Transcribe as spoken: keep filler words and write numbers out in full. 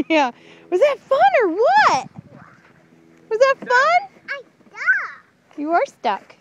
Yeah. Was that fun or what? Was that fun? I'm stuck. You are stuck.